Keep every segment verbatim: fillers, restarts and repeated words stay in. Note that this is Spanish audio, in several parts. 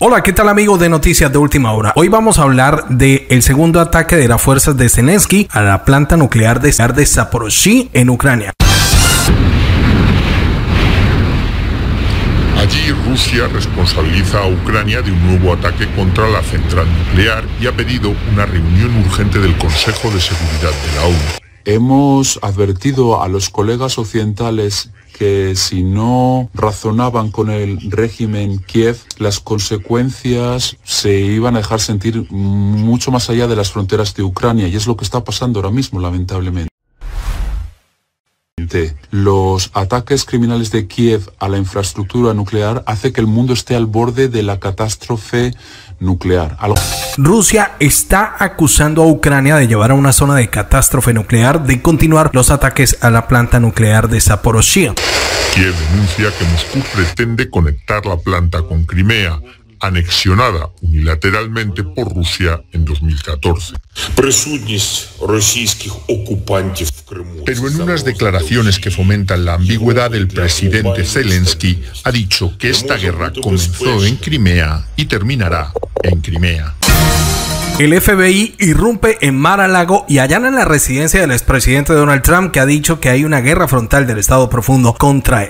Hola, ¿qué tal amigos de Noticias de Última Hora? Hoy vamos a hablar del segundo ataque de las fuerzas de Zelensky a la planta nuclear de, de Zaporozhye en Ucrania. Allí Rusia responsabiliza a Ucrania de un nuevo ataque contra la central nuclear y ha pedido una reunión urgente del Consejo de Seguridad de la ONU. Hemos advertido a los colegas occidentales que si no razonaban con el régimen Kiev, las consecuencias se iban a dejar sentir mucho más allá de las fronteras de Ucrania, y es lo que está pasando ahora mismo, lamentablemente. Los ataques criminales de Kiev a la infraestructura nuclear hace que el mundo esté al borde de la catástrofe nuclear. Algo... Rusia está acusando a Ucrania de llevar a una zona de catástrofe nuclear, de continuar los ataques a la planta nuclear de Zaporozhye. Kiev denuncia que Moscú pretende conectar la planta con Crimea, anexionada unilateralmente por Rusia en dos mil catorce. Pero en unas declaraciones que fomentan la ambigüedad, el presidente Zelensky ha dicho que esta guerra comenzó en Crimea y terminará en Crimea. El F B I irrumpe en Mar-a-Lago y allana la residencia del expresidente Donald Trump, que ha dicho que hay una guerra frontal del Estado profundo contra él.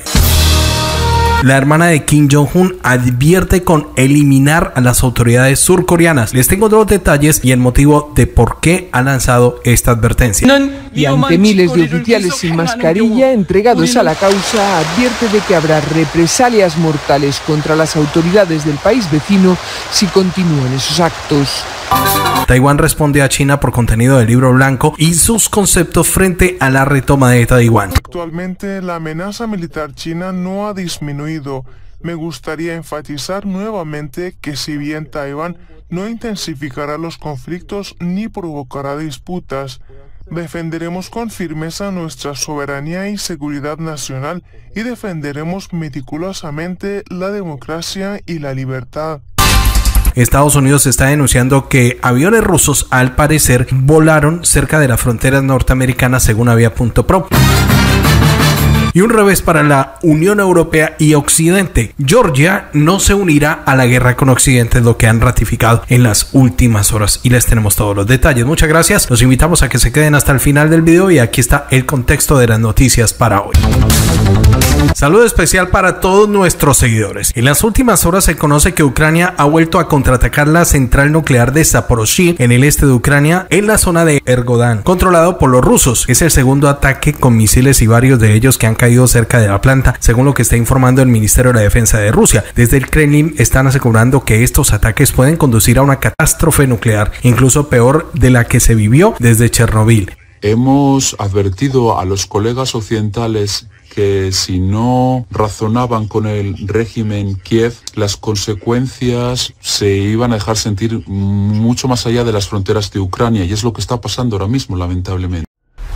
La hermana de Kim Jong-un advierte con eliminar a las autoridades surcoreanas. Les tengo dos detalles y el motivo de por qué ha lanzado esta advertencia. Y ante miles de oficiales sin mascarilla entregados a la causa, advierte de que habrá represalias mortales contra las autoridades del país vecino si continúan esos actos. Taiwán responde a China por contenido del libro blanco y sus conceptos frente a la retoma de Taiwán. Actualmente la amenaza militar china no ha disminuido. Me gustaría enfatizar nuevamente que si bien Taiwán no intensificará los conflictos ni provocará disputas, defenderemos con firmeza nuestra soberanía y seguridad nacional y defenderemos meticulosamente la democracia y la libertad. Estados Unidos está denunciando que aviones rusos al parecer volaron cerca de las fronteras norteamericanas, según avia punto pro. Y un revés para la Unión Europea y Occidente. Georgia no se unirá a la guerra con Occidente, es lo que han ratificado en las últimas horas. Y les tenemos todos los detalles. Muchas gracias. Los invitamos a que se queden hasta el final del video y aquí está el contexto de las noticias para hoy. Saludo especial para todos nuestros seguidores. En las últimas horas se conoce que Ucrania ha vuelto a contraatacar la central nuclear de Zaporozhye en el este de Ucrania, en la zona de Ergodan, controlado por los rusos. Es el segundo ataque con misiles y varios de ellos que han caído cerca de la planta, según lo que está informando el Ministerio de la Defensa de Rusia. Desde el Kremlin están asegurando que estos ataques pueden conducir a una catástrofe nuclear, incluso peor de la que se vivió desde Chernobyl. Hemos advertido a los colegas occidentales que si no razonaban con el régimen Kiev, las consecuencias se iban a dejar sentir mucho más allá de las fronteras de Ucrania, y es lo que está pasando ahora mismo, lamentablemente.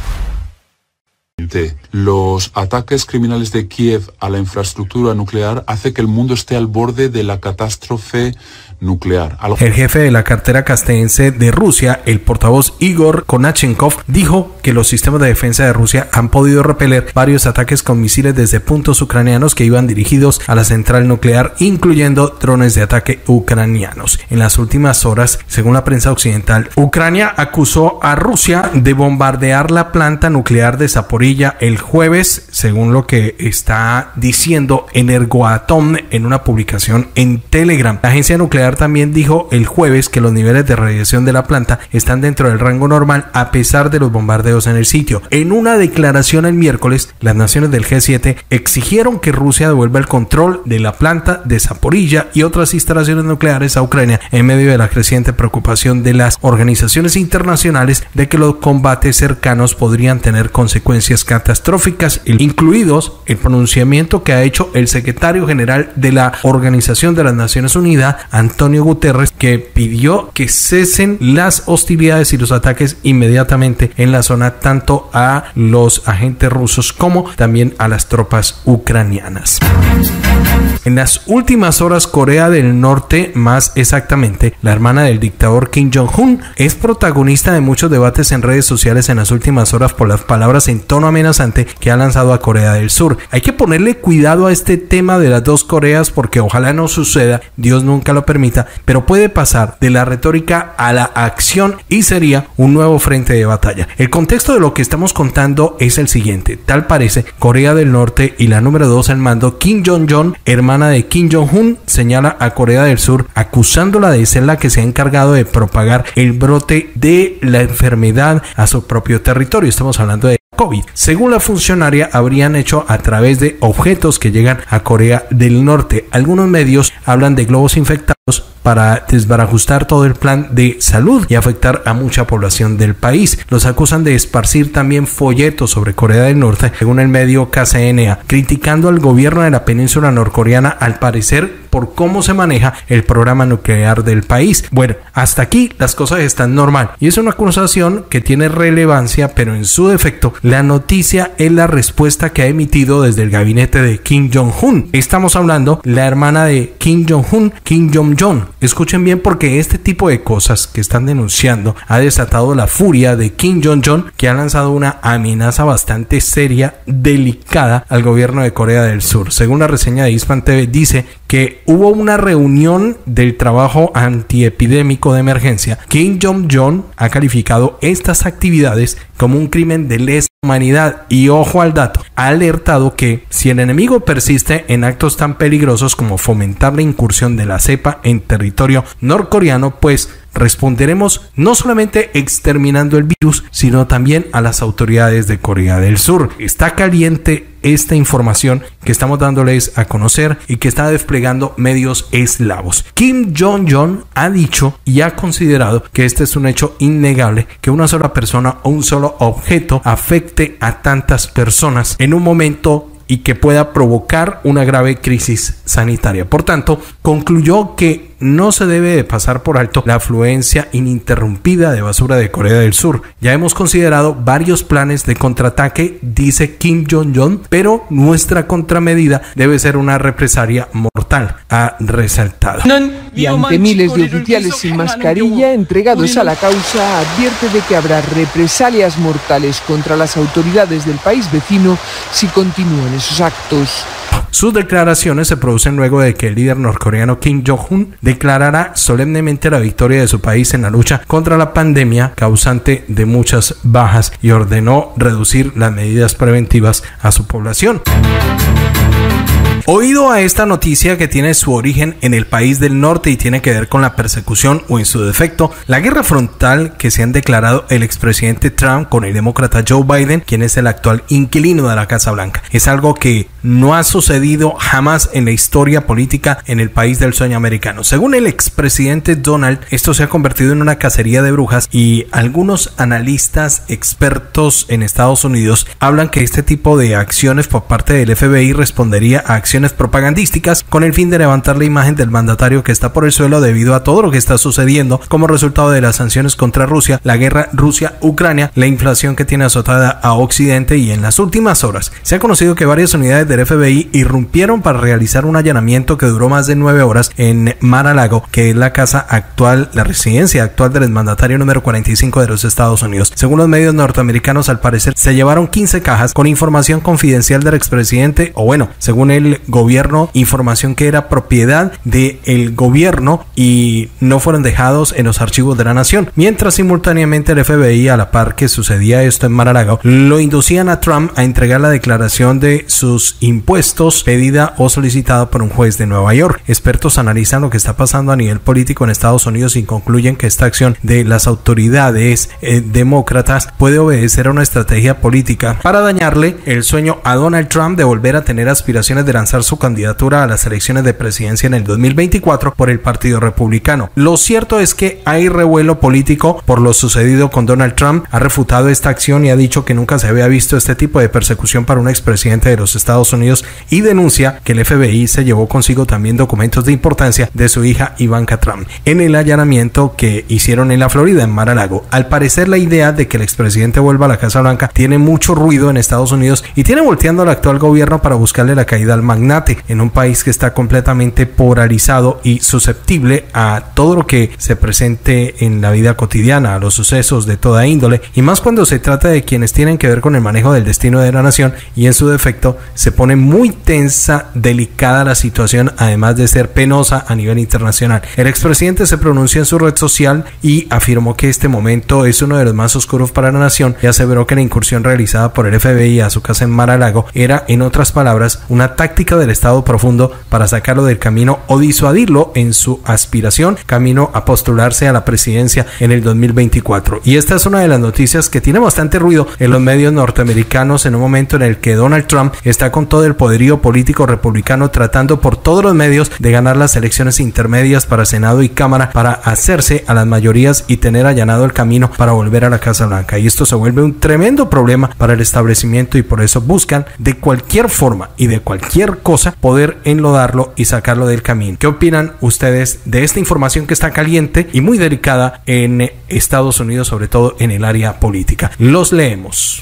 Los ataques criminales de Kiev a la infraestructura nuclear hace que el mundo esté al borde de la catástrofe nuclear. El jefe de la cartera castellense de Rusia, el portavoz Igor Konachenkov, dijo que los sistemas de defensa de Rusia han podido repeler varios ataques con misiles desde puntos ucranianos que iban dirigidos a la central nuclear, incluyendo drones de ataque ucranianos. En las últimas horas, según la prensa occidental, Ucrania acusó a Rusia de bombardear la planta nuclear de Zaporozhye el jueves, según lo que está diciendo Energoatom en una publicación en Telegram. La agencia nuclear también dijo el jueves que los niveles de radiación de la planta están dentro del rango normal a pesar de los bombardeos en el sitio. En una declaración el miércoles, las naciones del G siete exigieron que Rusia devuelva el control de la planta de Zaporozhye y otras instalaciones nucleares a Ucrania, en medio de la creciente preocupación de las organizaciones internacionales de que los combates cercanos podrían tener consecuencias catastróficas, incluidos el pronunciamiento que ha hecho el secretario general de la Organización de las Naciones Unidas, Antonio Guterres, que pidió que cesen las hostilidades y los ataques inmediatamente en la zona, tanto a los agentes rusos como también a las tropas ucranianas. En las últimas horas, Corea del Norte, más exactamente la hermana del dictador Kim Jong-un, es protagonista de muchos debates en redes sociales en las últimas horas por las palabras en tono amenazante amenazante que ha lanzado a Corea del Sur. Hay que ponerle cuidado a este tema de las dos Coreas porque ojalá no suceda, Dios nunca lo permita, pero puede pasar de la retórica a la acción y sería un nuevo frente de batalla. El contexto de lo que estamos contando es el siguiente. Tal parece, Corea del Norte y la número dos al mando, Kim Jong-un, hermana de Kim Jong-un, señala a Corea del Sur acusándola de ser la que se ha encargado de propagar el brote de la enfermedad a su propio territorio. Estamos hablando de COVID. Según la funcionaria, habrían hecho a través de objetos que llegan a Corea del Norte. Algunos medios hablan de globos infectados para desbarajustar todo el plan de salud y afectar a mucha población del país. Los acusan de esparcir también folletos sobre Corea del Norte, según el medio K C N A, criticando al gobierno de la península norcoreana, al parecer por cómo se maneja el programa nuclear del país. Bueno, hasta aquí las cosas están normal y es una acusación que tiene relevancia, pero en su defecto la noticia es la respuesta que ha emitido desde el gabinete de Kim Jong-un. Estamos hablando la hermana de Kim Jong-un, Kim Jong-jong. Escuchen bien porque este tipo de cosas que están denunciando ha desatado la furia de Kim Jong-un, que ha lanzado una amenaza bastante seria, delicada al gobierno de Corea del Sur. Según la reseña de Hispan T V, dice que hubo una reunión del trabajo antiepidémico de emergencia. Kim Jong-un ha calificado estas actividades como un crimen de lesa humanidad y, ojo al dato, ha alertado que si el enemigo persiste en actos tan peligrosos como fomentar la incursión de la cepa en territorio norcoreano, pues responderemos no solamente exterminando el virus, sino también a las autoridades de Corea del Sur. Está caliente esta información que estamos dándoles a conocer y que está desplegando medios eslavos. Kim Jong-un ha dicho y ha considerado que este es un hecho innegable, que una sola persona o un solo objeto afecte a tantas personas en un momento y que pueda provocar una grave crisis sanitaria. Por tanto, concluyó que no se debe de pasar por alto la afluencia ininterrumpida de basura de Corea del Sur. Ya hemos considerado varios planes de contraataque, dice Kim Jong-un, pero nuestra contramedida debe ser una represalia mortal, ha resaltado. Y ante miles de oficiales sin mascarilla entregados a la causa, advierte de que habrá represalias mortales contra las autoridades del país vecino si continúan esos actos. Sus declaraciones se producen luego de que el líder norcoreano Kim Jong-un declarara solemnemente la victoria de su país en la lucha contra la pandemia causante de muchas bajas y ordenó reducir las medidas preventivas a su población. Oído a esta noticia que tiene su origen en el país del norte y tiene que ver con la persecución o en su defecto la guerra frontal que se han declarado el expresidente Trump con el demócrata Joe Biden, quien es el actual inquilino de la Casa Blanca. Es algo que no ha sucedido jamás en la historia política en el país del sueño americano. Según el expresidente Donald, esto se ha convertido en una cacería de brujas y algunos analistas expertos en Estados Unidos hablan que este tipo de acciones por parte del F B I respondería a acciones propagandísticas con el fin de levantar la imagen del mandatario que está por el suelo debido a todo lo que está sucediendo como resultado de las sanciones contra Rusia, la guerra Rusia-Ucrania, la inflación que tiene azotada a Occidente y en las últimas horas se ha conocido que varias unidades del F B I irrumpieron para realizar un allanamiento que duró más de nueve horas en Mar-a-Lago, que es la casa actual, la residencia actual del exmandatario número cuarenta y cinco de los Estados Unidos. Según los medios norteamericanos, al parecer se llevaron quince cajas con información confidencial del expresidente, o bueno, según el gobierno, información que era propiedad del gobierno y no fueron dejados en los archivos de la nación, mientras simultáneamente el F B I, a la par que sucedía esto en Mar-a-Lago, lo inducían a Trump a entregar la declaración de sus impuestos pedida o solicitada por un juez de Nueva York. Expertos analizan lo que está pasando a nivel político en Estados Unidos y concluyen que esta acción de las autoridades eh, demócratas puede obedecer a una estrategia política para dañarle el sueño a Donald Trump de volver a tener aspiraciones de lanzar su candidatura a las elecciones de presidencia en el dos mil veinticuatro por el Partido Republicano. Lo cierto es que hay revuelo político por lo sucedido con Donald Trump. Ha refutado esta acción y ha dicho que nunca se había visto este tipo de persecución para un expresidente de los Estados Estados Unidos y denuncia que el F B I se llevó consigo también documentos de importancia de su hija Ivanka Trump en el allanamiento que hicieron en la Florida, en Mar-a-Lago. Al parecer, la idea de que el expresidente vuelva a la Casa Blanca tiene mucho ruido en Estados Unidos y tiene volteando al actual gobierno para buscarle la caída al magnate en un país que está completamente polarizado y susceptible a todo lo que se presente en la vida cotidiana, a los sucesos de toda índole, y más cuando se trata de quienes tienen que ver con el manejo del destino de la nación, y en su defecto se pone muy tensa, delicada la situación, además de ser penosa a nivel internacional. El expresidente se pronunció en su red social y afirmó que este momento es uno de los más oscuros para la nación y aseveró que la incursión realizada por el F B I a su casa en Mar-a-Lago era, en otras palabras, una táctica del Estado profundo para sacarlo del camino o disuadirlo en su aspiración camino a postularse a la presidencia en el dos mil veinticuatro. Y esta es una de las noticias que tiene bastante ruido en los medios norteamericanos en un momento en el que Donald Trump está con todo el poderío político republicano tratando por todos los medios de ganar las elecciones intermedias para Senado y Cámara para hacerse a las mayorías y tener allanado el camino para volver a la Casa Blanca. Y esto se vuelve un tremendo problema para el establecimiento y por eso buscan de cualquier forma y de cualquier cosa poder enlodarlo y sacarlo del camino. ¿Qué opinan ustedes de esta información que está caliente y muy delicada en Estados Unidos, sobre todo en el área política? Los leemos.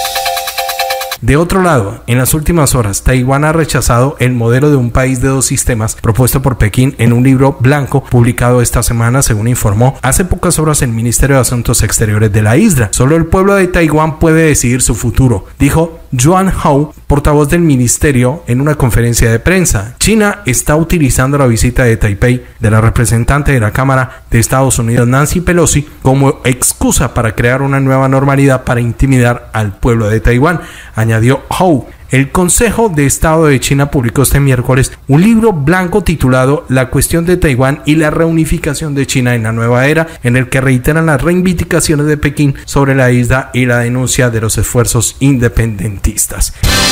De otro lado, en las últimas horas, Taiwán ha rechazado el modelo de un país de dos sistemas propuesto por Pekín en un libro blanco publicado esta semana, según informó hace pocas horas el Ministerio de Asuntos Exteriores de la isla. Solo el pueblo de Taiwán puede decidir su futuro, dijo Yuan Hao, portavoz del ministerio, en una conferencia de prensa. China está utilizando la visita de Taipei de la representante de la Cámara de Estados Unidos, Nancy Pelosi, como excusa para crear una nueva normalidad para intimidar al pueblo de Taiwán, añadió Hou. El Consejo de Estado de China publicó este miércoles un libro blanco titulado La cuestión de Taiwán y la reunificación de China en la nueva era, en el que reiteran las reivindicaciones de Pekín sobre la isla y la denuncia de los esfuerzos independentistas.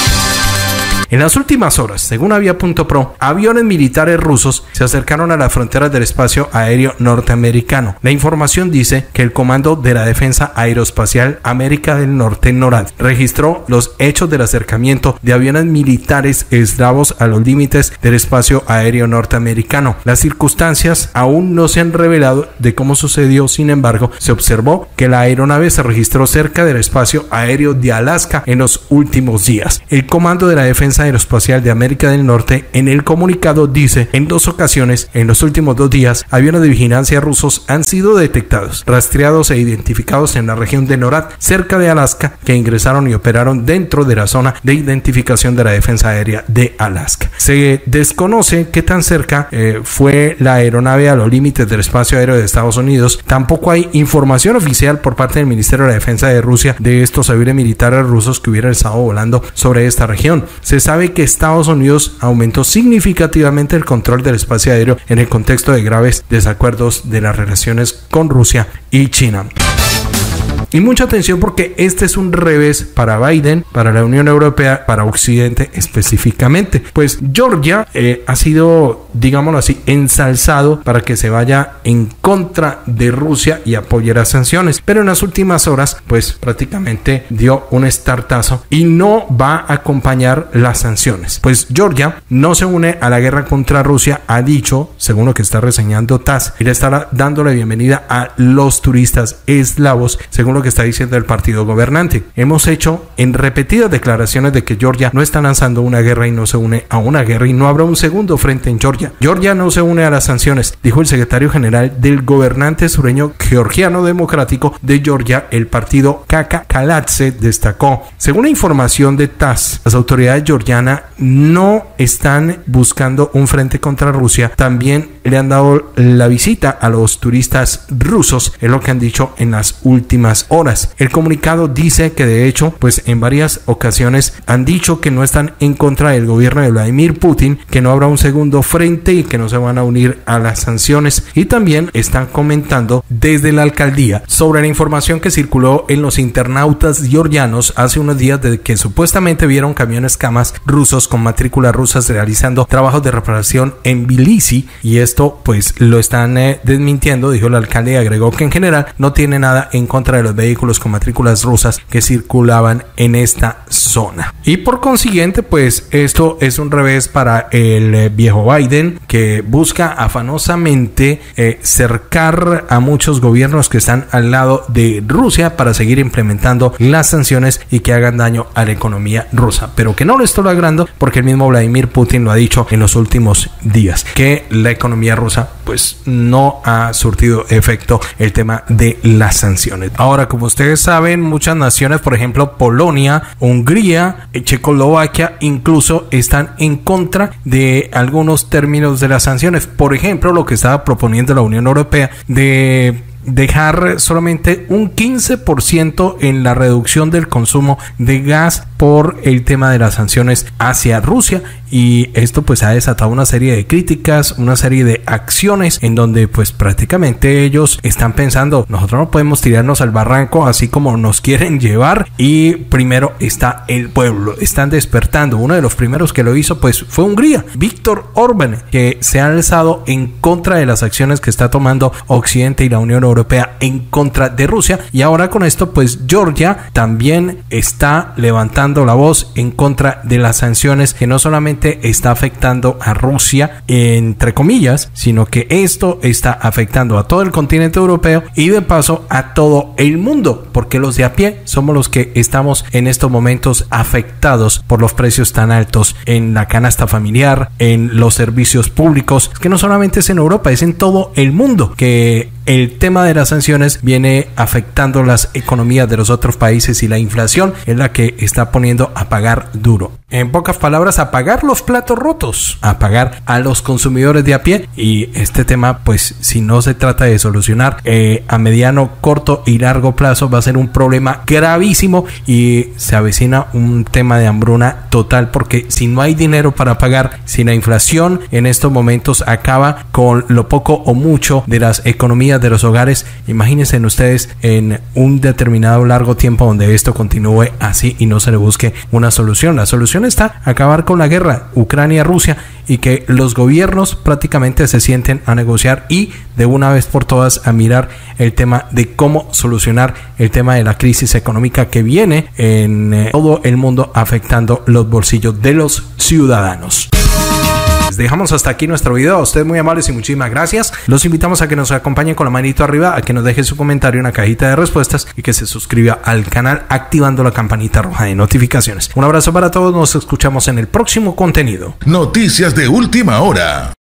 En las últimas horas, según Avia punto pro, aviones militares rusos se acercaron a las fronteras del espacio aéreo norteamericano. La información dice que el Comando de la Defensa Aeroespacial América del Norte, NORAD, registró los hechos del acercamiento de aviones militares eslavos a los límites del espacio aéreo norteamericano. Las circunstancias aún no se han revelado de cómo sucedió, sin embargo, se observó que la aeronave se registró cerca del espacio aéreo de Alaska en los últimos días. El Comando de la Defensa Aeroespacial de América del Norte en el comunicado dice: en dos ocasiones en los últimos dos días aviones de vigilancia rusos han sido detectados, rastreados e identificados en la región de NORAD cerca de Alaska, que ingresaron y operaron dentro de la zona de identificación de la defensa aérea de Alaska. Se desconoce qué tan cerca eh, fue la aeronave a los límites del espacio aéreo de Estados Unidos. Tampoco hay información oficial por parte del Ministerio de la Defensa de Rusia de estos aviones militares rusos que hubieran estado volando sobre esta región. Se sabe que Estados Unidos aumentó significativamente el control del espacio aéreo en el contexto de graves desacuerdos de las relaciones con Rusia y China. Y mucha atención porque este es un revés para Biden, para la Unión Europea, para Occidente específicamente. Pues Georgia eh, ha sido, digámoslo así, ensalzado para que se vaya en contra de Rusia y apoye las sanciones. Pero en las últimas horas, pues prácticamente dio un startazo y no va a acompañar las sanciones. Pues Georgia no se une a la guerra contra Rusia, ha dicho, según lo que está reseñando T A S S, y le estará dando la bienvenida a los turistas eslavos, según lo que está diciendo el partido gobernante. Hemos hecho en repetidas declaraciones de que Georgia no está lanzando una guerra y no se une a una guerra y no habrá un segundo frente en Georgia. Georgia no se une a las sanciones, dijo el secretario general del gobernante sureño georgiano democrático de Georgia, el partido Kaka Kaladze, destacó. Según la información de T A S S, las autoridades georgianas no están buscando un frente contra Rusia. También le han dado la visita a los turistas rusos, es lo que han dicho en las últimas horas. El comunicado dice que de hecho, pues en varias ocasiones han dicho que no están en contra del gobierno de Vladimir Putin, que no habrá un segundo frente y que no se van a unir a las sanciones, y también están comentando desde la alcaldía sobre la información que circuló en los internautas georgianos hace unos días de que supuestamente vieron camiones camas rusos con matrículas rusas realizando trabajos de reparación en Tbilisi, y esto esto pues lo están eh, desmintiendo, dijo el alcalde, y agregó que en general no tiene nada en contra de los vehículos con matrículas rusas que circulaban en esta zona. Y por consiguiente pues esto es un revés para el eh, viejo Biden, que busca afanosamente eh, cercar a muchos gobiernos que están al lado de Rusia para seguir implementando las sanciones y que hagan daño a la economía rusa, pero que no lo está logrando porque el mismo Vladimir Putin lo ha dicho en los últimos días, que la economía rusa pues no ha surtido efecto el tema de las sanciones. Ahora, como ustedes saben, muchas naciones, por ejemplo Polonia, Hungría, Checoslovaquia, incluso están en contra de algunos términos de las sanciones. Por ejemplo, lo que estaba proponiendo la Unión Europea de dejar solamente un quince por ciento en la reducción del consumo de gas por el tema de las sanciones hacia Rusia, y esto pues ha desatado una serie de críticas, una serie de acciones en donde pues prácticamente ellos están pensando, nosotros no podemos tirarnos al barranco así como nos quieren llevar, y primero está el pueblo, están despertando. Uno de los primeros que lo hizo pues fue Hungría, Viktor Orbán, que se ha alzado en contra de las acciones que está tomando Occidente y la Unión Europea en contra de Rusia, y ahora con esto pues Georgia también está levantando la voz en contra de las sanciones, que no solamente está afectando a Rusia entre comillas, sino que esto está afectando a todo el continente europeo y de paso a todo el mundo, porque los de a pie somos los que estamos en estos momentos afectados por los precios tan altos en la canasta familiar, en los servicios públicos, que no solamente es en Europa, es en todo el mundo, que el tema de las sanciones viene afectando las economías de los otros países y la inflación es la que está poniendo a pagar duro. En pocas palabras, a pagar los platos rotos, a pagar a los consumidores de a pie. Y este tema, pues si no se trata de solucionar eh, a mediano, corto y largo plazo, va a ser un problema gravísimo y se avecina un tema de hambruna total, porque si no hay dinero para pagar, si la inflación en estos momentos acaba con lo poco o mucho de las economías de los hogares, imagínense ustedes en un determinado largo tiempo donde esto continúe así y no se le busque una solución. La solución está acabar con la guerra Ucrania-Rusia y que los gobiernos prácticamente se sienten a negociar y de una vez por todas a mirar el tema de cómo solucionar el tema de la crisis económica que viene en eh, todo el mundo afectando los bolsillos de los ciudadanos. Dejamos hasta aquí nuestro video. A ustedes muy amables y muchísimas gracias. Los invitamos a que nos acompañen con la manito arriba, a que nos dejen su comentario en la cajita de respuestas y que se suscriba al canal activando la campanita roja de notificaciones. Un abrazo para todos. Nos escuchamos en el próximo contenido. Noticias de última hora.